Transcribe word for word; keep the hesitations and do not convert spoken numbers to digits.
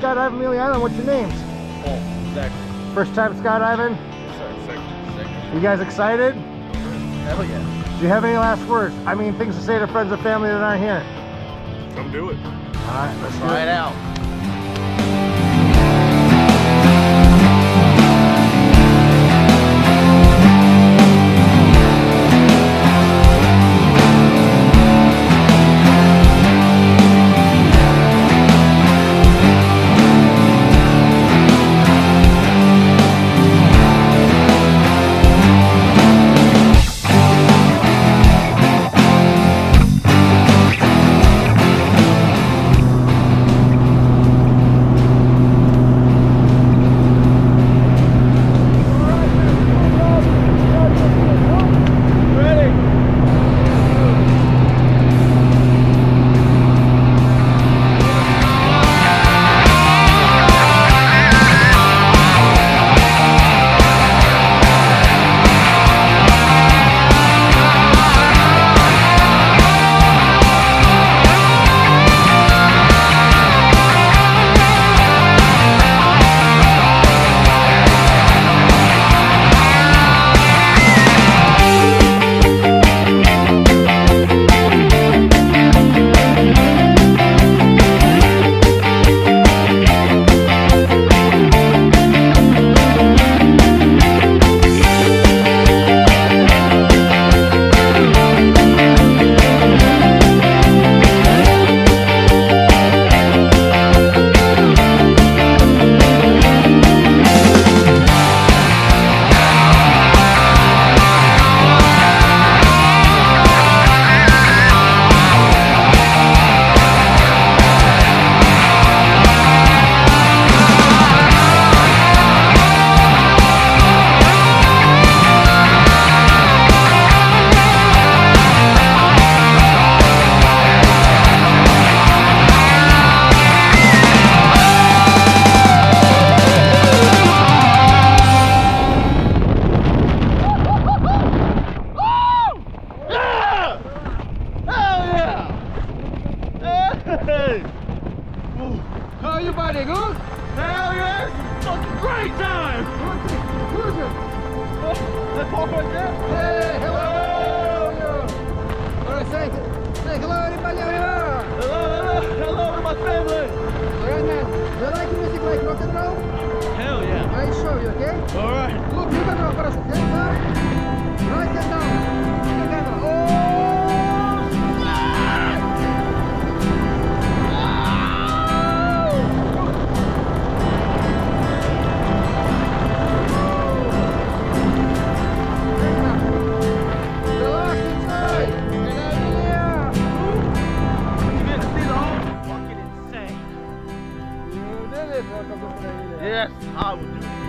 Skydive Amelia Island. What's your names? Paul, Zach. First time skydiving? Yes, sir. Second. Second. You guys excited? Hell yeah. Do you have any last words? I mean, things to say to friends and family that aren't here. Come do it. All right, let's Try it out. How are you, buddy? Good? Hell yes! Fucking great time! Who's it? That Paul right there? Hey, hello! All right, say, say hello, everybody over here! Hello, hello, hello to my family! All right, man. Do you like music like rock and roll? Hell yeah! I'll show you, okay? All right. Look, you can roll for us. Hands up. Right hand down. Together. Oh! Yes, I would do it.